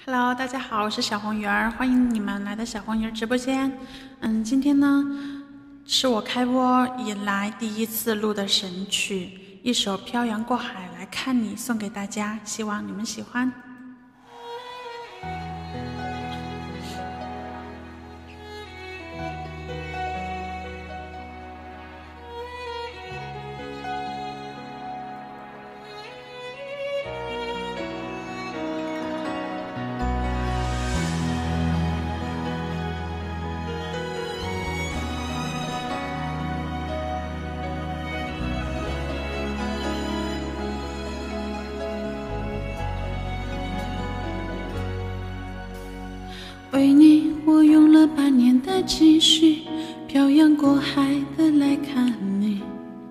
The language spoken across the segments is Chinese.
Hello， 大家好，我是小红鱼儿，欢迎你们来到小红鱼儿直播间。今天呢是我开播以来第一次录的神曲，一首《漂洋过海来看你》送给大家，希望你们喜欢。为你，我用了8年的积蓄，漂洋过海的来看你。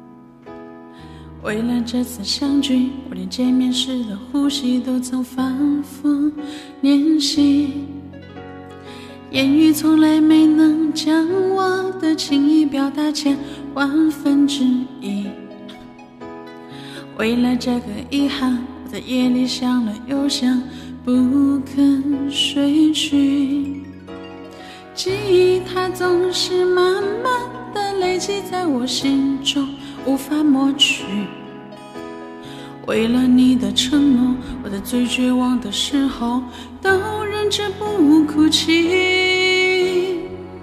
为了这次相聚，我连见面时的呼吸都曾反复练习，言语从来没能将我的情意表达1/1000。为了这个遗憾，我在夜里想了又想，不肯睡去。记忆它总是慢慢的累积在我心中，无法抹去。为了你的承诺，我在最绝望的时候都忍着不哭泣。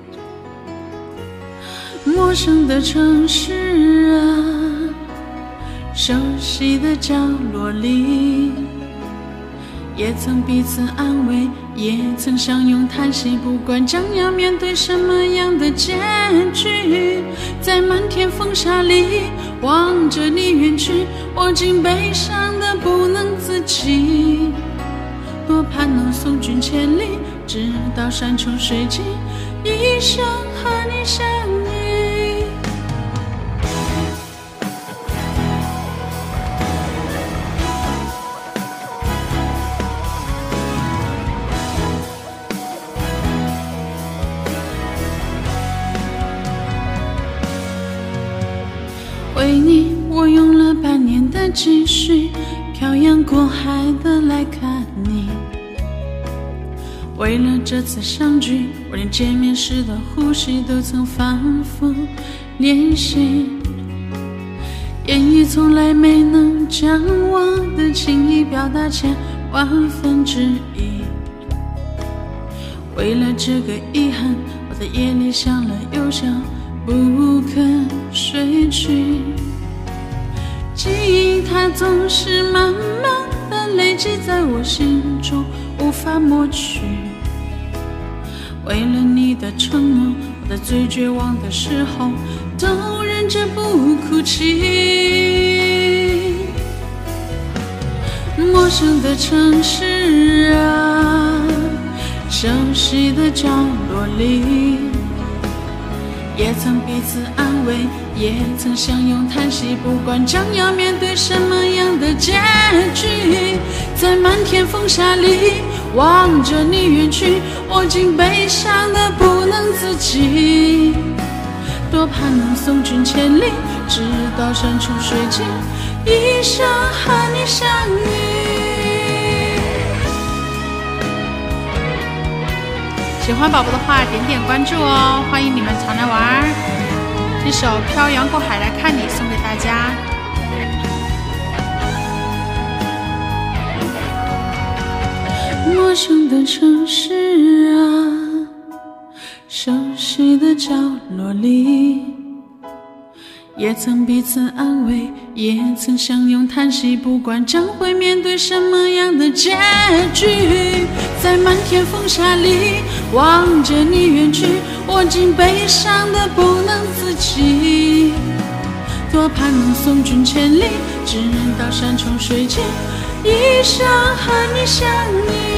陌生的城市啊，熟悉的角落里，也曾彼此安慰，也曾相拥叹息，不管将要面对什么样的结局，在漫天风沙里望着你远去，我竟悲伤得不能自己。多盼能送君千里，直到山穷水尽，一生和你相依。为你，我用了8年的积蓄，漂洋过海的来看你。为了这次相聚，我连见面时的呼吸都曾反复练习，言语从来没能将我的情意表达1/1000。为了这个遗憾，我在夜里想了又想，不肯睡去。记忆它总是慢慢的累积在我心中，无法抹去。为了你的承诺，我在最绝望的时候都忍着不哭泣。陌生的城市啊，熟悉的角落里，也曾彼此安慰，也曾相拥叹息，不管将要面对什么样的结局，在漫天风沙里望着你远去，我竟悲伤得不能自己。多盼能送君千里，直到山穷水尽，一生和你相遇。喜欢宝宝的话，点点关注哦，欢迎你们常来玩。这首《漂洋过海来看你》送给大家。陌生的城市啊，熟悉的角落里，也曾彼此安慰，也曾相拥叹息，不管将会面对什么样的结局，在漫天风沙里望着你远去，我竟悲伤得不能自己。多盼能送君千里，直到山穷水尽，一生和你相依。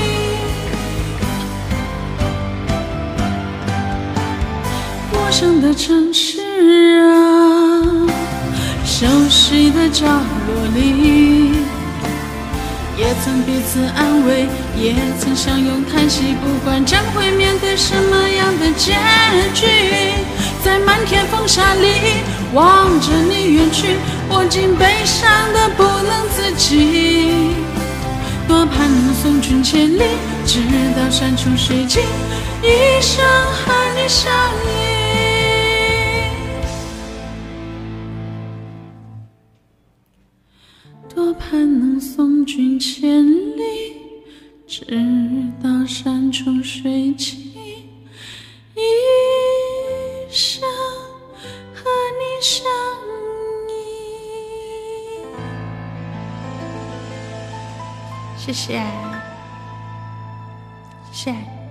陌生的城市啊，熟悉的角落里，也曾彼此安慰，也曾相拥叹息，不管将会面对什么样的结局，在漫天风沙里望着你远去，我竟悲伤得不能自己。 多盼能送君千里，直到山穷水尽，一生和你相依。多盼能送君千里，直到山穷水尽，一生和你相依。谢谢，谢谢。